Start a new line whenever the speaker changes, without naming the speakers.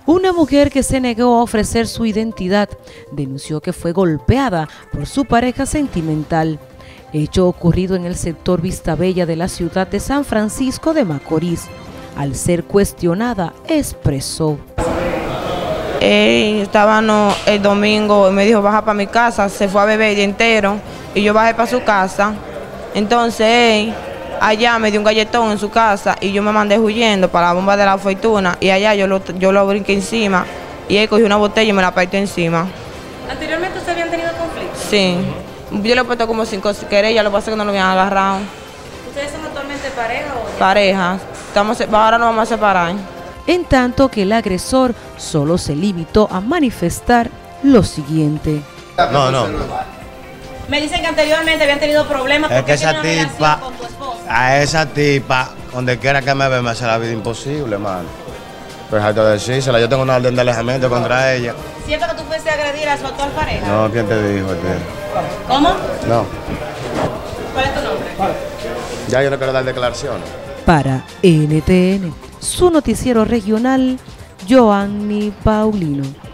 Una mujer que se negó a ofrecer su identidad denunció que fue golpeada por su pareja sentimental, hecho ocurrido en el sector Vistabella de la ciudad de San Francisco de Macorís. Al ser cuestionada, expresó:
estábamos el domingo, me dijo baja para mi casa, se fue a beber el día entero y yo bajé para su casa. Entonces allá me dio un galletón en su casa y yo me mandé huyendo para la bomba de la fortuna y allá yo lo brinqué encima y él cogió una botella y me la partió encima.
¿Anteriormente ustedes habían tenido conflictos?
Sí, yo le he puesto como 5 querellas, lo que pasa es que no lo habían agarrado.
¿Ustedes son actualmente pareja o ya?
Pareja, ahora nos vamos a separar.
En tanto que el agresor solo se limitó a manifestar lo siguiente.
No.
Me dicen que anteriormente habían tenido problemas porque
Es que esa
tienen una
tipa,
relación con tu esposa.
a esa tipa, donde quiera que me ve, me hace la vida imposible, mano. Pues hay que decírsela, yo tengo una orden de alejamiento contra ella.
¿Cierto que tú fuiste a agredir a su actual pareja?
No, ¿quién te dijo?
¿Cómo?
No.
¿Cuál es tu nombre?
Ya yo no quiero dar declaraciones.
Para NTN, su noticiero regional, Joanny Paulino.